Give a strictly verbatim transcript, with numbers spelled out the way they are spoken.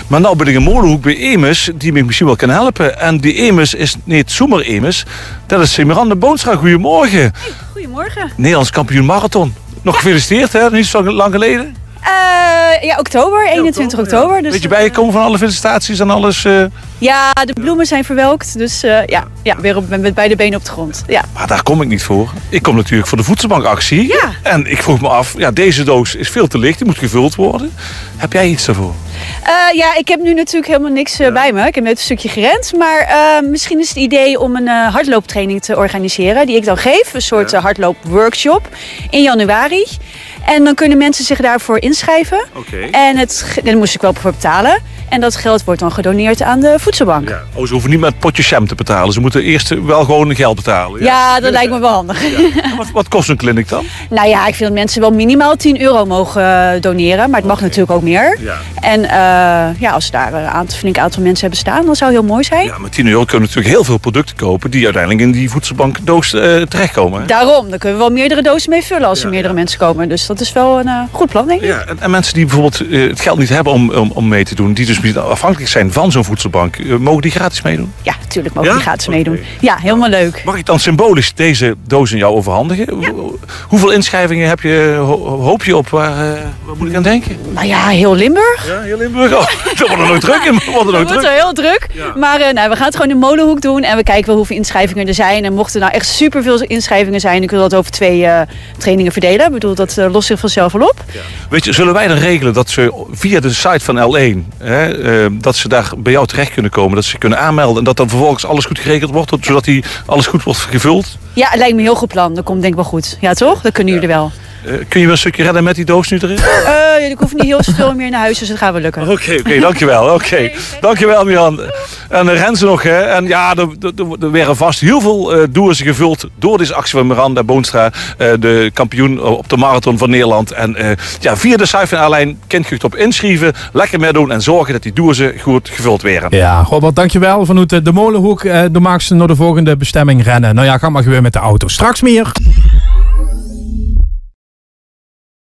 Maar nou ben ik een molenhoek bij Emus die me misschien wel kan helpen. En die Emus is niet zomaar Emus. Dat is Miranda Boonstra. Goedemorgen. Hey, goedemorgen. Nederlands kampioen marathon. Nog gefeliciteerd, hè? Niet zo lang geleden. Uh, ja, oktober, eenentwintig ja, oktober. Ja. Dus Weet je bijgekomen van alle felicitaties en alles? Uh... Ja, de bloemen zijn verwelkt. Dus uh, ja, ja, weer op, met beide benen op de grond. Ja. Maar daar kom ik niet voor. Ik kom natuurlijk voor de voedselbankactie. Ja. En ik vroeg me af, ja, deze doos is veel te licht. Die moet gevuld worden. Heb jij iets daarvoor? Uh, ja, ik heb nu natuurlijk helemaal niks uh, ja. bij me. Ik heb net een stukje gerend. Maar uh, misschien is het idee om een uh, hardlooptraining te organiseren. Die ik dan geef. Een soort ja. uh, hardloopworkshop in januari. En dan kunnen mensen zich daarvoor inschrijven. Okay. En het, daar moest ik wel voor betalen. En dat geld wordt dan gedoneerd aan de voedselbank. Ja. Oh, ze hoeven niet met potje jam te betalen. Ze moeten eerst wel gewoon geld betalen. Ja, ja dat ja. lijkt me wel handig. Ja. Wat, wat kost een clinic dan? Nou ja, ik vind dat mensen wel minimaal tien euro mogen doneren. Maar het mag okay. natuurlijk ook meer. Ja. En uh, ja, als daar een aantal, flink aantal mensen hebben staan, dan zou het heel mooi zijn. Ja, met tien euro kunnen we natuurlijk heel veel producten kopen die uiteindelijk in die voedselbankdoos uh, terechtkomen. Hè? Daarom, daar kunnen we wel meerdere dozen mee vullen als ja, er meerdere ja. mensen komen. Dus dat is wel een uh, goed plan, denk ik. Ja, en, en mensen die bijvoorbeeld uh, het geld niet hebben om, om, om mee te doen, die dus afhankelijk zijn van zo'n voedselbank, uh, mogen die gratis meedoen? Ja, natuurlijk mogen ja? die gratis okay. meedoen. Ja, helemaal leuk. Mag ik dan symbolisch deze doos aan jou overhandigen? Ja. Hoeveel inschrijvingen heb je, ho hoop je op? Waar, uh, waar moet ik aan denken? Nou ja, heel Limburg. Ja, heel Limburg. Oh, dat wordt er nog druk in. Dat wordt er nog druk. wordt er heel druk. Ja. Maar uh, nou, we gaan het gewoon in de molenhoek doen en we kijken wel hoeveel inschrijvingen er zijn. En mochten er nou echt superveel inschrijvingen zijn, dan kunnen we dat over twee uh, trainingen verdelen. Ik bedoel, dat uh, lost zich vanzelf wel op. Ja. Weet je, zullen wij dan regelen dat ze via de site van L één, hè, uh, dat ze daar bij jou terecht kunnen komen, dat ze kunnen aanmelden en dat dan vervolgens alles goed geregeld wordt, zodat die alles goed wordt gevuld? Ja, het lijkt me een heel goed plan. Dat komt denk ik wel goed. Ja, toch? Dat kunnen ja. jullie wel. Uh, kun je wel een stukje redden met die doos nu erin? Uh, ik hoef niet heel veel meer naar huis, dus dat gaat wel lukken. Oké, okay, oké, okay, dankjewel. Oké, okay. Dankjewel, Mian. En uh, Renze nog, hè. En ja, er, er, er werden vast heel veel uh, doelen gevuld door deze actie van Miranda Boonstra, uh, de kampioen op de marathon van Nederland. En uh, ja, via de site van Airline kunt je op inschrijven, lekker meedoen en zorgen dat die doelen goed gevuld werden. Ja, Robert, dankjewel. Vanuit de Molenhoek, uh, dan maak ze naar de volgende bestemming rennen. Nou ja, ga maar gewoon met de auto. Straks meer.